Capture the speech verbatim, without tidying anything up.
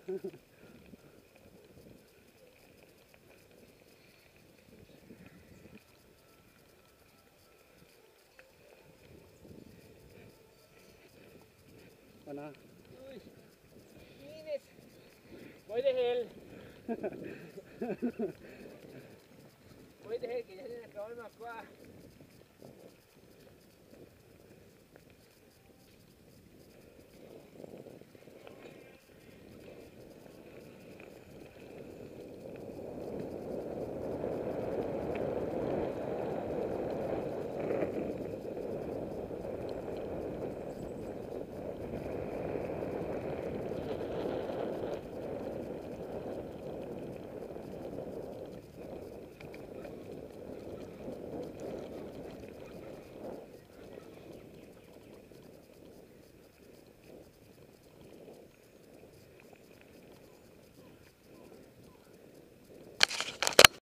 Ano? Uy, inis. Boy the hell. Boy the hell, que ya se me acabó el macua.